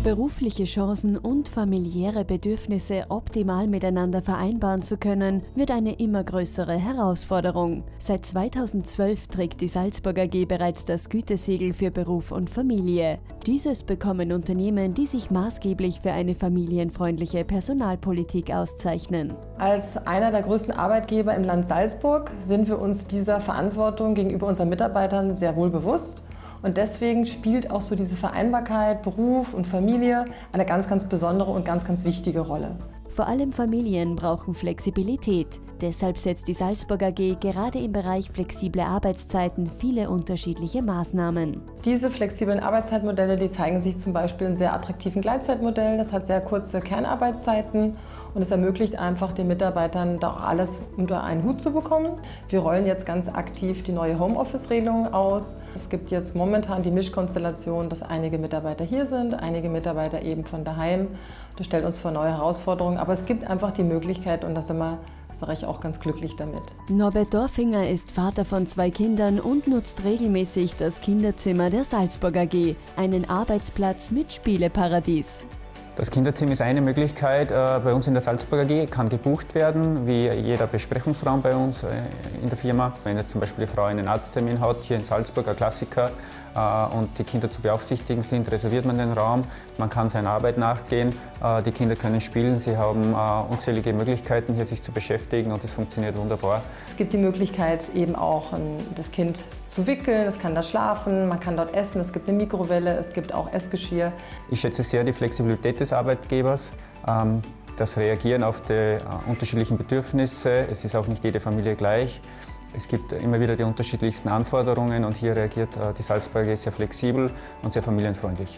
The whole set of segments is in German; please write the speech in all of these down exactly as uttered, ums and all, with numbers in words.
Berufliche Chancen und familiäre Bedürfnisse optimal miteinander vereinbaren zu können, wird eine immer größere Herausforderung. Seit zweitausendzwölf trägt die Salzburg A G bereits das Gütesiegel für Beruf und Familie. Dieses bekommen Unternehmen, die sich maßgeblich für eine familienfreundliche Personalpolitik auszeichnen. Als einer der größten Arbeitgeber im Land Salzburg sind wir uns dieser Verantwortung gegenüber unseren Mitarbeitern sehr wohl bewusst. Und deswegen spielt auch so diese Vereinbarkeit, Beruf und Familie eine ganz, ganz besondere und ganz, ganz wichtige Rolle. Vor allem Familien brauchen Flexibilität. Deshalb setzt die Salzburg A G gerade im Bereich flexible Arbeitszeiten viele unterschiedliche Maßnahmen. Diese flexiblen Arbeitszeitmodelle, die zeigen sich zum Beispiel in sehr attraktiven Gleitzeitmodellen. Das hat sehr kurze Kernarbeitszeiten und es ermöglicht einfach den Mitarbeitern, da auch alles unter einen Hut zu bekommen. Wir rollen jetzt ganz aktiv die neue Homeoffice-Regelung aus. Es gibt jetzt momentan die Mischkonstellation, dass einige Mitarbeiter hier sind, einige Mitarbeiter eben von daheim. Das stellt uns vor neue Herausforderungen, aber es gibt einfach die Möglichkeit und da sind wir, sage ich, auch ganz glücklich damit. Norbert Dorfinger ist Vater von zwei Kindern und nutzt regelmäßig das Kinderzimmer der Salzburg A G, einen Arbeitsplatz mit Spieleparadies. Das Kinderzimmer ist eine Möglichkeit bei uns in der Salzburg A G, kann gebucht werden, wie jeder Besprechungsraum bei uns in der Firma. Wenn jetzt zum Beispiel die Frau einen Arzttermin hat, hier in Salzburg, ein Klassiker, und die Kinder zu beaufsichtigen sind, reserviert man den Raum, man kann seiner Arbeit nachgehen, die Kinder können spielen, sie haben unzählige Möglichkeiten, hier sich zu beschäftigen und das funktioniert wunderbar. Es gibt die Möglichkeit, eben auch das Kind zu wickeln, es kann da schlafen, man kann dort essen, es gibt eine Mikrowelle, es gibt auch Essgeschirr. Ich schätze sehr die Flexibilität des Arbeitgebers, das Reagieren auf die unterschiedlichen Bedürfnisse. Es ist auch nicht jede Familie gleich. Es gibt immer wieder die unterschiedlichsten Anforderungen und hier reagiert die Salzburg A G sehr flexibel und sehr familienfreundlich.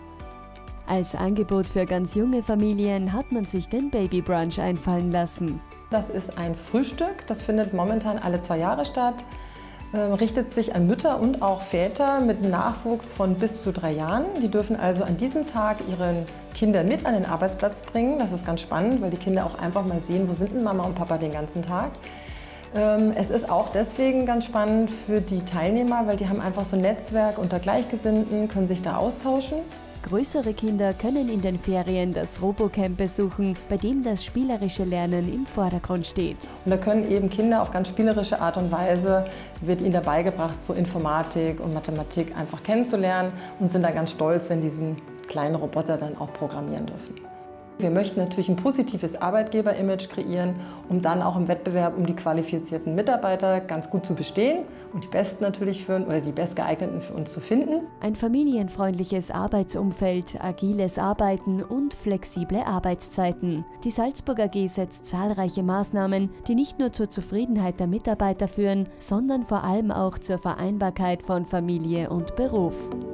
Als Angebot für ganz junge Familien hat man sich den Baby Brunch einfallen lassen. Das ist ein Frühstück, das findet momentan alle zwei Jahre statt, äh, richtet sich an Mütter und auch Väter mit Nachwuchs von bis zu drei Jahren. Die dürfen also an diesem Tag ihre Kinder mit an den Arbeitsplatz bringen. Das ist ganz spannend, weil die Kinder auch einfach mal sehen, wo sind denn Mama und Papa den ganzen Tag. Es ist auch deswegen ganz spannend für die Teilnehmer, weil die haben einfach so ein Netzwerk unter Gleichgesinnten, können sich da austauschen. Größere Kinder können in den Ferien das Robocamp besuchen, bei dem das spielerische Lernen im Vordergrund steht. Und da können eben Kinder auf ganz spielerische Art und Weise, wird ihnen dabei gebracht, so Informatik und Mathematik einfach kennenzulernen und sind dann ganz stolz, wenn diesen kleinen Roboter dann auch programmieren dürfen. Wir möchten natürlich ein positives Arbeitgeber-Image kreieren, um dann auch im Wettbewerb um die qualifizierten Mitarbeiter ganz gut zu bestehen und die Besten natürlich für, oder die Bestgeeigneten für uns zu finden. Ein familienfreundliches Arbeitsumfeld, agiles Arbeiten und flexible Arbeitszeiten. Die Salzburg A G setzt zahlreiche Maßnahmen, die nicht nur zur Zufriedenheit der Mitarbeiter führen, sondern vor allem auch zur Vereinbarkeit von Familie und Beruf.